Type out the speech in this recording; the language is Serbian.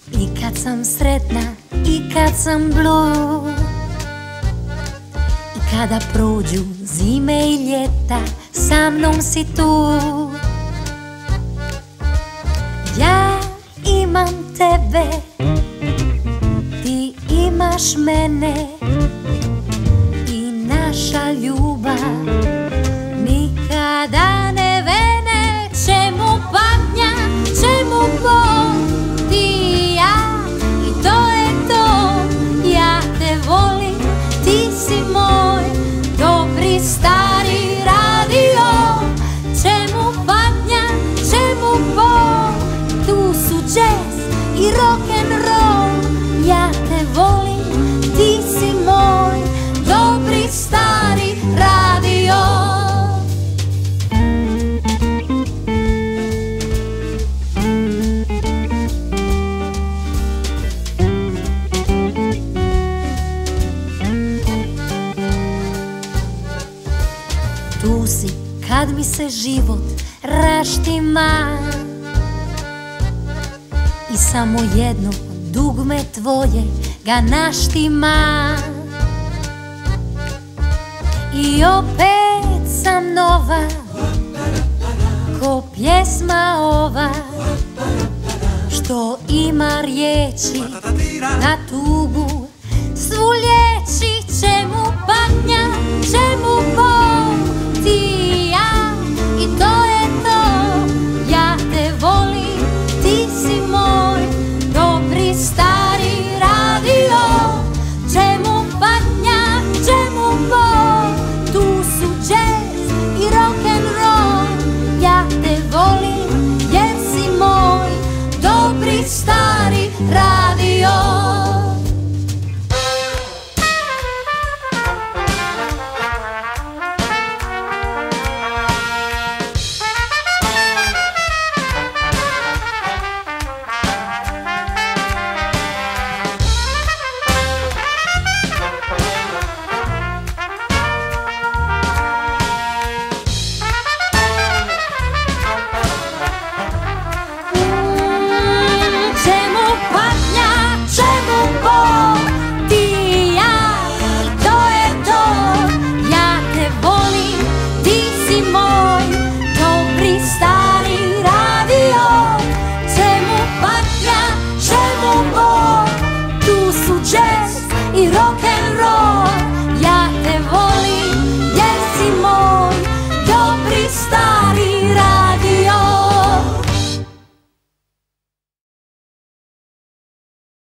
I kad sam sretna i kad sam blue, i kada prođu zime i ljeta, sa mnom si tu. Ja imam tebe, ti imaš mene, i naša ljubav nikada ne vene. Čemu patnja, čemu bol, ti i ja, i to je to. Ja te volim, ti si moj dobri stari radio. Čemu patnja, čemu bol, tu su jazz i rock'n'roll. Ja te volim, ti si moj dobri stari radio. Tu si kad mi se život raštima i samo jedno dugme tvoje ga naštima. I opet sam nova, ko pjesma ova, što ima riječi na tugu svu liječi. Čemu patnja, čemu bol, ti i ja, i to je to. Ja te volim, ti si moj dobri stari radio. Čemu patnja, čemu bol, tu su jazz i rock'n'roll. Ja te volim jer si moj dobri stari radio.